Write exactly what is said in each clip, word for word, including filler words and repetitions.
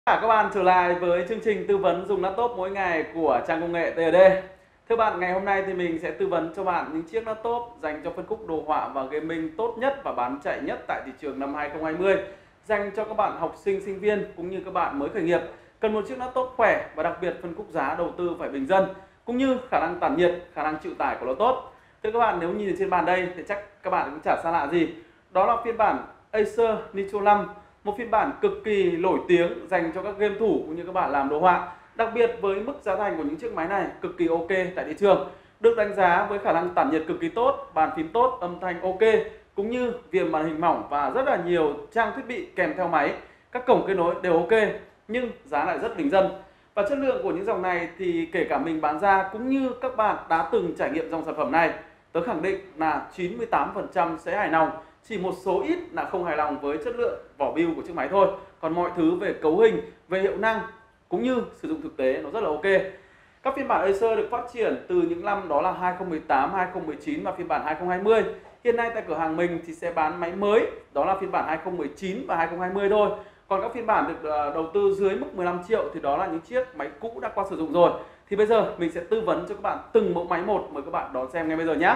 Tất cả các bạn trở lại với chương trình tư vấn dùng laptop mỗi ngày của Trang Công nghệ tê en đê. Thưa bạn, ngày hôm nay thì mình sẽ tư vấn cho bạn những chiếc laptop dành cho phân khúc đồ họa và gaming tốt nhất và bán chạy nhất tại thị trường năm hai không hai không, dành cho các bạn học sinh, sinh viên cũng như các bạn mới khởi nghiệp cần một chiếc laptop khỏe và đặc biệt phân khúc giá đầu tư phải bình dân, cũng như khả năng tản nhiệt, khả năng chịu tải của nó tốt. Thưa các bạn, nếu nhìn trên bàn đây thì chắc các bạn cũng chả xa lạ gì. Đó là phiên bản Acer Nitro năm, một phiên bản cực kỳ nổi tiếng dành cho các game thủ cũng như các bạn làm đồ họa. Đặc biệt với mức giá thành của những chiếc máy này cực kỳ ok tại thị trường, được đánh giá với khả năng tản nhiệt cực kỳ tốt, bàn phím tốt, âm thanh ok, cũng như viền màn hình mỏng và rất là nhiều trang thiết bị kèm theo máy. Các cổng kết nối đều ok, nhưng giá lại rất bình dân. Và chất lượng của những dòng này thì kể cả mình bán ra cũng như các bạn đã từng trải nghiệm dòng sản phẩm này, tớ khẳng định là chín mươi tám phần trăm sẽ hài lòng. Chỉ một số ít là không hài lòng với chất lượng vỏ build của chiếc máy thôi. Còn mọi thứ về cấu hình, về hiệu năng cũng như sử dụng thực tế nó rất là ok. Các phiên bản Acer được phát triển từ những năm đó là hai không một tám, hai không một chín và phiên bản hai không hai không. Hiện nay tại cửa hàng mình thì sẽ bán máy mới, đó là phiên bản hai không một chín và hai không hai không thôi. Còn các phiên bản được đầu tư dưới mức mười lăm triệu thì đó là những chiếc máy cũ đã qua sử dụng rồi. Thì bây giờ mình sẽ tư vấn cho các bạn từng mẫu máy một, mời các bạn đón xem ngay bây giờ nhé.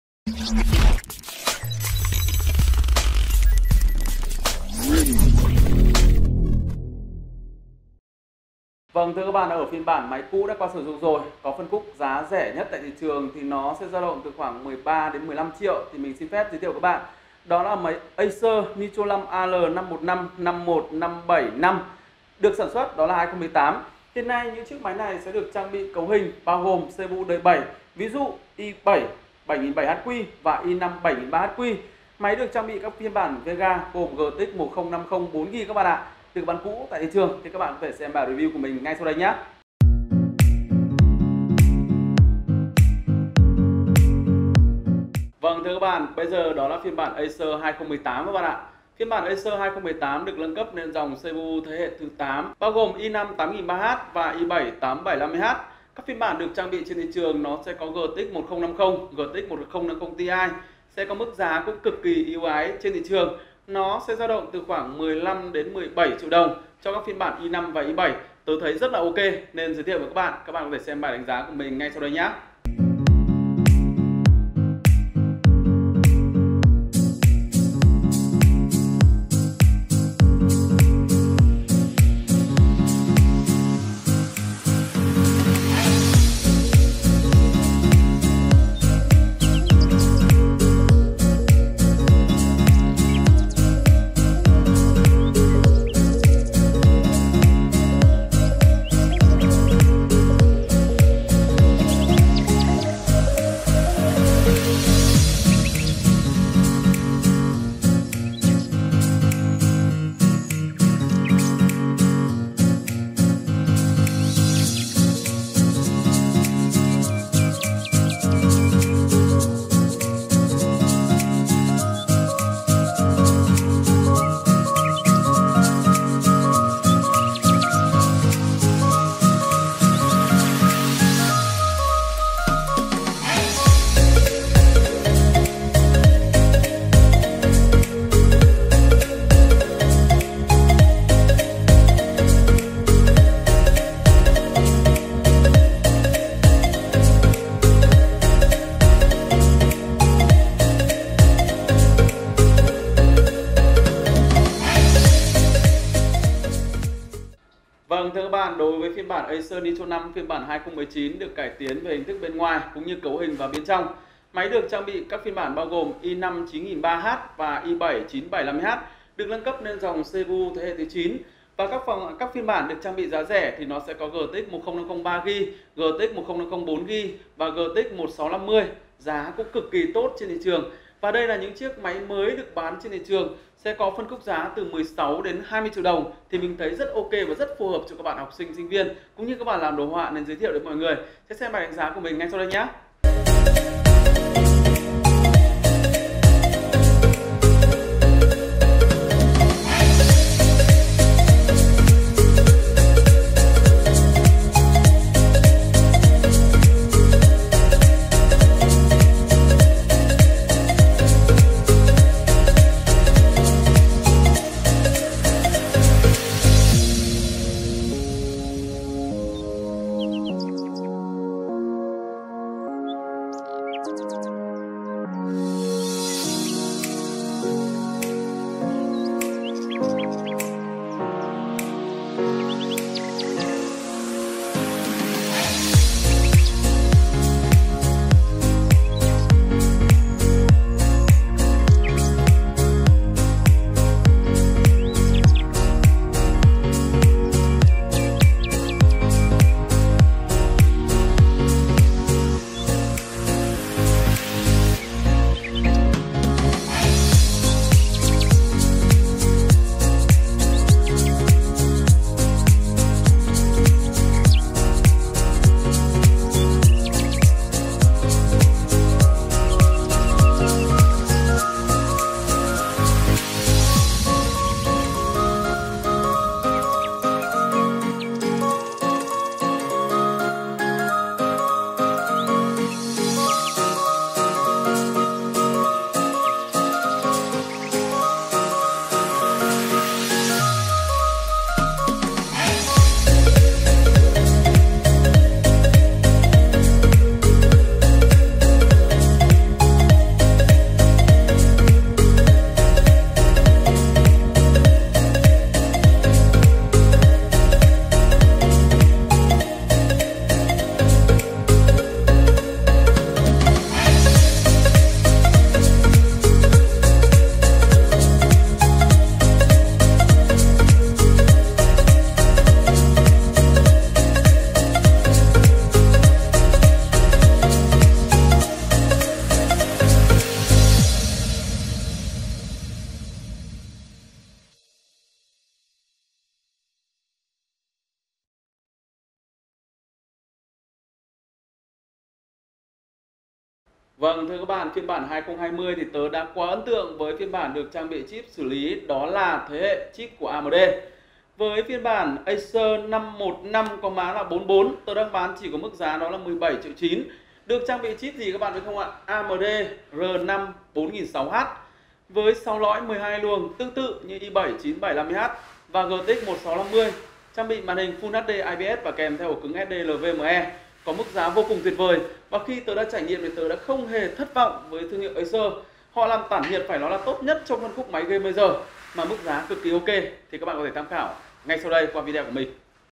Vâng, thưa các bạn, ở phiên bản máy cũ đã qua sử dụng rồi, có phân khúc giá rẻ nhất tại thị trường thì nó sẽ dao động từ khoảng mười ba đến mười lăm triệu. Thì mình xin phép giới thiệu các bạn, đó là máy Acer Nitro năm A L năm một năm năm một năm bảy năm, được sản xuất đó là hai không một tám. Hiện nay những chiếc máy này sẽ được trang bị cấu hình bao gồm xê pê u đời bảy, ví dụ i bảy bảy nghìn bảy trăm H Q và i năm bảy nghìn ba trăm H Q. Máy được trang bị các phiên bản Vega gồm G T X một không năm không bốn gi bi các bạn ạ. Từ bán cũ tại thị trường thì các bạn có thể xem bài review của mình ngay sau đây nhé. Vâng, thưa các bạn, bây giờ đó là phiên bản Acer hai không một tám các bạn ạ. Phiên bản Acer hai không một tám được nâng cấp lên dòng xê pê u thế hệ thứ tám, bao gồm i năm tám nghìn ba trăm H và i bảy tám bảy năm trăm H. Các phiên bản được trang bị trên thị trường nó sẽ có G T X một không năm không, G T X một không năm không Ti, sẽ có mức giá cũng cực kỳ ưu ái trên thị trường. Nó sẽ dao động từ khoảng mười lăm đến mười bảy triệu đồng cho các phiên bản i năm và i bảy. Tôi thấy rất là ok nên giới thiệu với các bạn. Các bạn có thể xem bài đánh giá của mình ngay sau đây nhé. Vâng, thưa các bạn, đối với phiên bản Acer Nitro năm phiên bản hai không một chín được cải tiến về hình thức bên ngoài cũng như cấu hình và bên trong. Máy được trang bị các phiên bản bao gồm i năm chín nghìn ba trăm H và i bảy chín bảy năm H, được nâng cấp lên dòng xê pê u thế hệ thứ chín. Và các phòng các phiên bản được trang bị giá rẻ thì nó sẽ có G T X một không năm không ba gi bi, G T X một không năm không bốn gi bi và G T X một sáu năm mươi. Giá cũng cực kỳ tốt trên thị trường. Và đây là những chiếc máy mới được bán trên thị trường, sẽ có phân khúc giá từ mười sáu đến hai mươi triệu đồng. Thì mình thấy rất ok và rất phù hợp cho các bạn học sinh, sinh viên cũng như các bạn làm đồ họa nên giới thiệu đến mọi người. Sẽ xem bài đánh giá của mình ngay sau đây nhé. Vâng, thưa các bạn, phiên bản hai không hai không thì tớ đã quá ấn tượng với phiên bản được trang bị chip xử lý, đó là thế hệ chip của a em đê. Với phiên bản Acer năm một năm có mã là bốn bốn, tớ đang bán chỉ có mức giá đó là mười bảy triệu chín. Được trang bị chip gì các bạn biết không ạ? a em đê R năm bốn nghìn sáu trăm H với sáu lõi mười hai luồng tương tự như i bảy chín bảy năm mươi H và giê tê ích một sáu năm mươi, trang bị màn hình Full hát đê i pê ét và kèm theo ổ cứng ét đê lờ vê em e. Có mức giá vô cùng tuyệt vời và khi tớ đã trải nghiệm thì tớ đã không hề thất vọng với thương hiệu Acer. Họ làm tản nhiệt phải nói là tốt nhất trong phân khúc máy game bây giờ mà mức giá cực kỳ ok, thì các bạn có thể tham khảo ngay sau đây qua video của mình.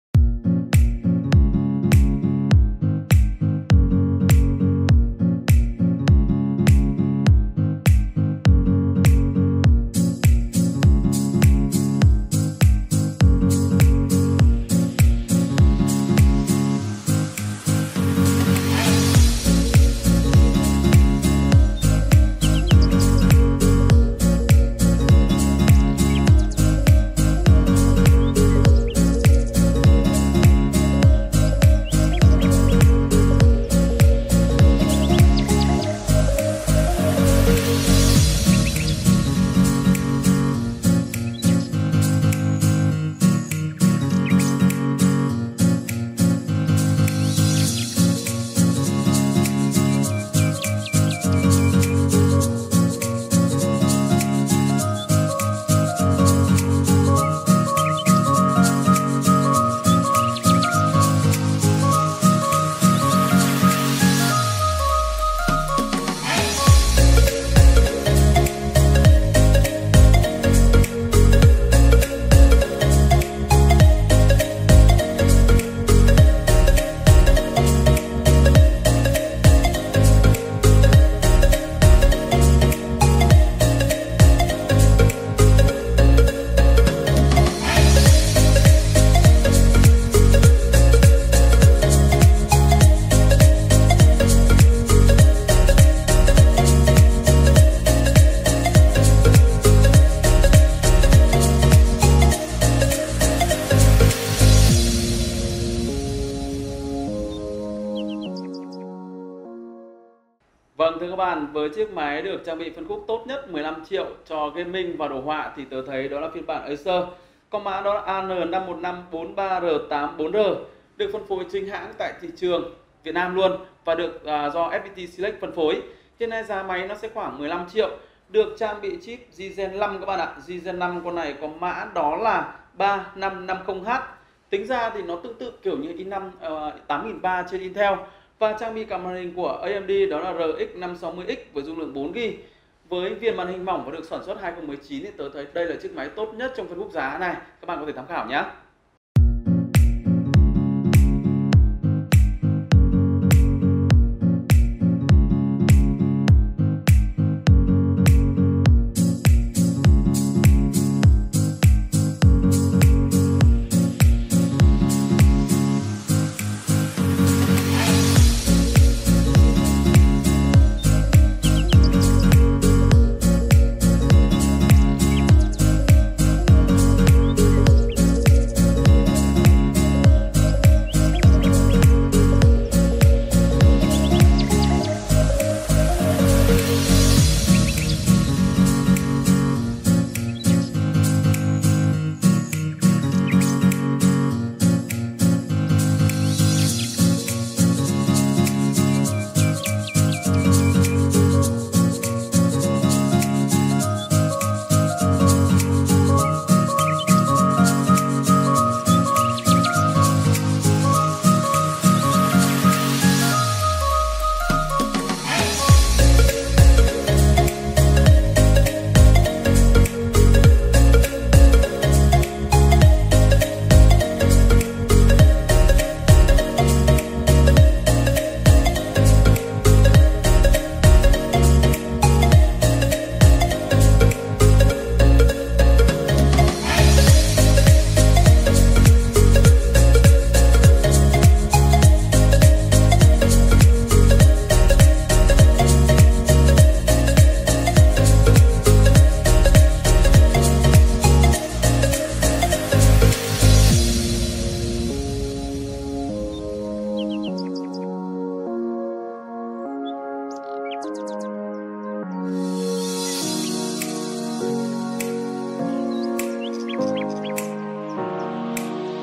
Vâng, thưa các bạn, với chiếc máy được trang bị phân khúc tốt nhất mười lăm triệu cho gaming và đồ họa thì tớ thấy đó là phiên bản Acer. Có mã đó là A N năm một năm bốn ba R tám bốn R, được phân phối chính hãng tại thị trường Việt Nam luôn và được uh, do ép pê tê Select phân phối. Hiện nay giá máy nó sẽ khoảng mười lăm triệu, được trang bị chip Gen năm các bạn ạ. Gen năm con này có mã đó là ba năm năm không H. Tính ra thì nó tương tự kiểu như i năm uh, tám nghìn ba trăm trên Intel và trang bị cả màn hình của A M D đó là R X năm sáu mươi X với dung lượng bốn gi ga bai. Với viền màn hình mỏng và được sản xuất hai không một chín thì tớ thấy đây là chiếc máy tốt nhất trong phân khúc giá này. Các bạn có thể tham khảo nhé.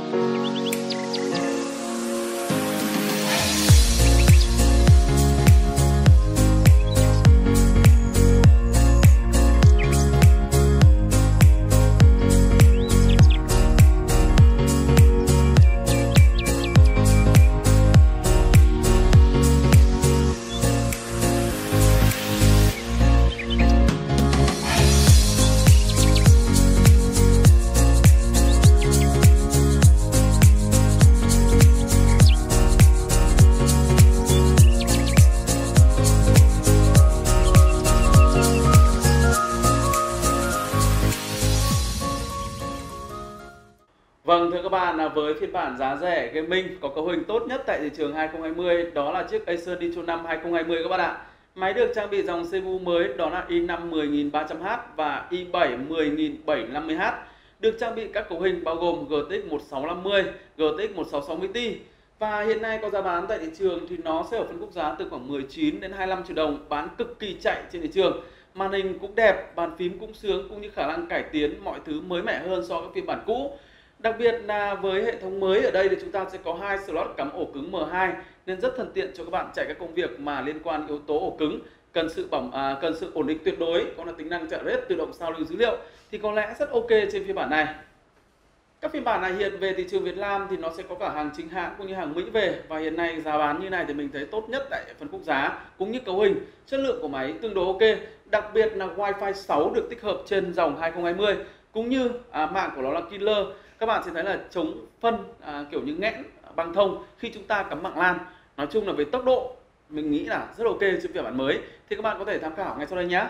Vâng, thưa các bạn, là với phiên bản giá rẻ gaming có cấu hình tốt nhất tại thị trường hai không hai không, đó là chiếc Acer Nitro năm hai không hai không các bạn ạ. Máy được trang bị dòng xê pê u mới, đó là i năm mười nghìn ba trăm H và i bảy mười nghìn bảy trăm năm mươi H. Được trang bị các cấu hình bao gồm giê tê ích một sáu năm mươi, giê tê ích một sáu sáu mươi Ti. Và hiện nay có giá bán tại thị trường thì nó sẽ ở phân khúc giá từ khoảng mười chín đến hai mươi lăm triệu đồng, bán cực kỳ chạy trên thị trường. Màn hình cũng đẹp, bàn phím cũng sướng, cũng như khả năng cải tiến mọi thứ mới mẻ hơn so với phiên bản cũ. Đặc biệt là với hệ thống mới ở đây thì chúng ta sẽ có hai slot cắm ổ cứng M hai nên rất thuận tiện cho các bạn chạy các công việc mà liên quan yếu tố ổ cứng, cần sự bẩm à, cần sự ổn định tuyệt đối, có là tính năng chạy rét tự động sao lưu dữ liệu thì có lẽ rất ok trên phiên bản này. Các phiên bản này hiện về thị trường Việt Nam thì nó sẽ có cả hàng chính hãng cũng như hàng Mỹ về, và hiện nay giá bán như này thì mình thấy tốt nhất tại phân khúc giá cũng như cấu hình, chất lượng của máy tương đối ok. Đặc biệt là Wi-Fi sáu được tích hợp trên dòng hai không hai không, cũng như à, mạng của nó là killer. Các bạn sẽ thấy là chống phân à, kiểu như nghẽn băng thông khi chúng ta cắm mạng LAN. Nói chung là về tốc độ mình nghĩ là rất ok trên phiên bản mới, thì các bạn có thể tham khảo ngay sau đây nhé.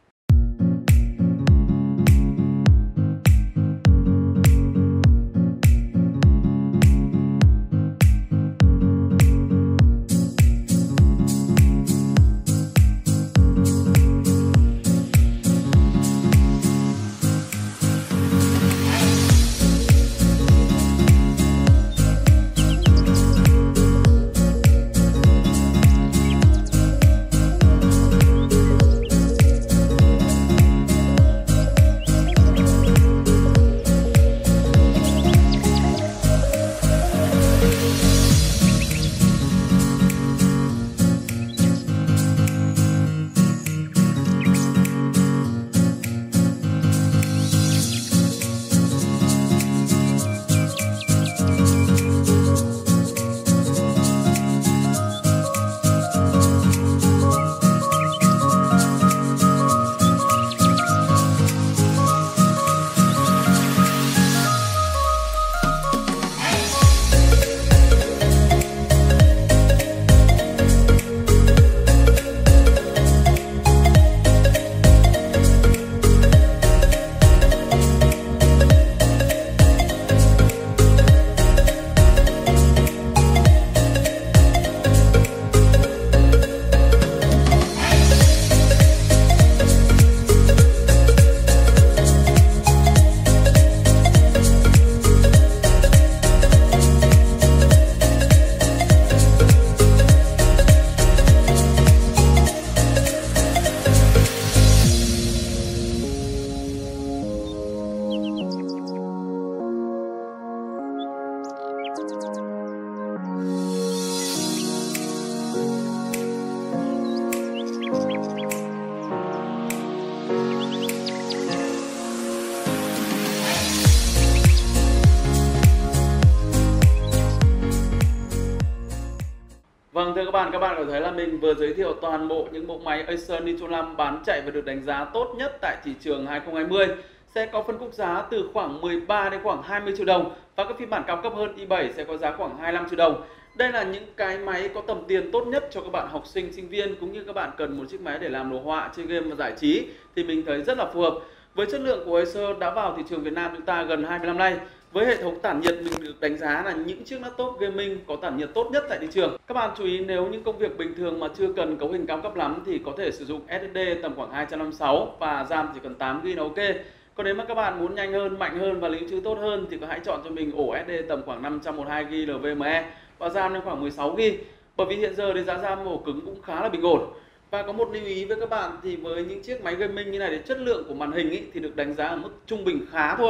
Vâng, thưa các bạn, các bạn có thấy là mình vừa giới thiệu toàn bộ những mẫu máy Acer Nitro năm bán chạy và được đánh giá tốt nhất tại thị trường hai không hai không. Sẽ có phân khúc giá từ khoảng mười ba đến khoảng hai mươi triệu đồng, và các phiên bản cao cấp hơn i bảy sẽ có giá khoảng hai mươi lăm triệu đồng. Đây là những cái máy có tầm tiền tốt nhất cho các bạn học sinh, sinh viên, cũng như các bạn cần một chiếc máy để làm đồ họa, chơi game và giải trí thì mình thấy rất là phù hợp. Với chất lượng của Acer đã vào thị trường Việt Nam chúng ta gần hai mươi năm nay. Với hệ thống tản nhiệt mình được đánh giá là những chiếc laptop gaming có tản nhiệt tốt nhất tại thị trường. Các bạn chú ý, nếu những công việc bình thường mà chưa cần cấu hình cao cấp lắm thì có thể sử dụng ét ét đê tầm khoảng hai trăm năm mươi sáu và RAM chỉ cần tám gi ga bai là ok. Còn nếu mà các bạn muốn nhanh hơn, mạnh hơn và lưu trữ tốt hơn thì hãy chọn cho mình ổ ét đê tầm khoảng năm trăm mười hai gi ga bai NVMe và RAM lên khoảng mười sáu gi ga bai. Bởi vì hiện giờ thì giá RAM ổ cứng cũng khá là bình ổn. Và có một lưu ý với các bạn thì với những chiếc máy gaming như này thì chất lượng của màn hình ý, thì được đánh giá ở mức trung bình khá thôi.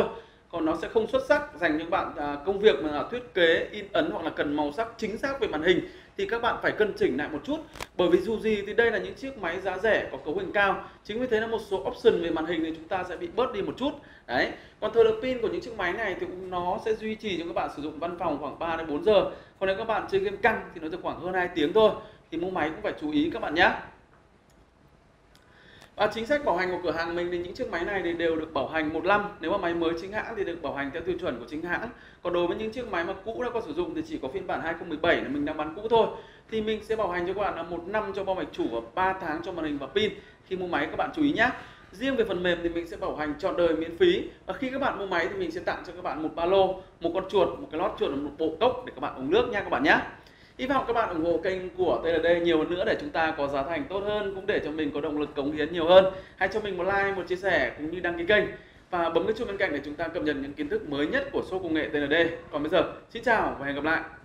còn nó sẽ không xuất sắc. Dành cho các bạn à, công việc mà là thiết kế, in ấn hoặc là cần màu sắc chính xác về màn hình thì các bạn phải cân chỉnh lại một chút. Bởi vì dù gì thì đây là những chiếc máy giá rẻ có cấu hình cao, chính vì thế là một số option về màn hình thì chúng ta sẽ bị bớt đi một chút. Đấy. Còn thời lượng pin của những chiếc máy này thì cũng nó sẽ duy trì cho các bạn sử dụng văn phòng khoảng ba đến bốn giờ. Còn nếu các bạn chơi game căng thì nó được khoảng hơn hai tiếng thôi. Thì mua máy cũng phải chú ý các bạn nhé. Và chính sách bảo hành của cửa hàng mình thì những chiếc máy này thì đều được bảo hành một năm. Nếu mà máy mới chính hãng thì được bảo hành theo tiêu chuẩn của chính hãng. Còn đối với những chiếc máy mà cũ đã có sử dụng thì chỉ có phiên bản hai không một bảy là mình đang bán cũ thôi, thì mình sẽ bảo hành cho các bạn là một năm cho bo mạch chủ và ba tháng cho màn hình và pin. Khi mua máy các bạn chú ý nhé. Riêng về phần mềm thì mình sẽ bảo hành trọn đời miễn phí. Và khi các bạn mua máy thì mình sẽ tặng cho các bạn một ba lô, một con chuột, một cái lót chuột và một bộ cốc để các bạn uống nước nha các bạn nhé. Hy vọng các bạn ủng hộ kênh của tê lờ đê nhiều hơn nữa để chúng ta có giá thành tốt hơn, cũng để cho mình có động lực cống hiến nhiều hơn. Hãy cho mình một like, một chia sẻ cũng như đăng ký kênh và bấm cái chuông bên cạnh để chúng ta cập nhật những kiến thức mới nhất của shop công nghệ tê lờ đê. Còn bây giờ, xin chào và hẹn gặp lại.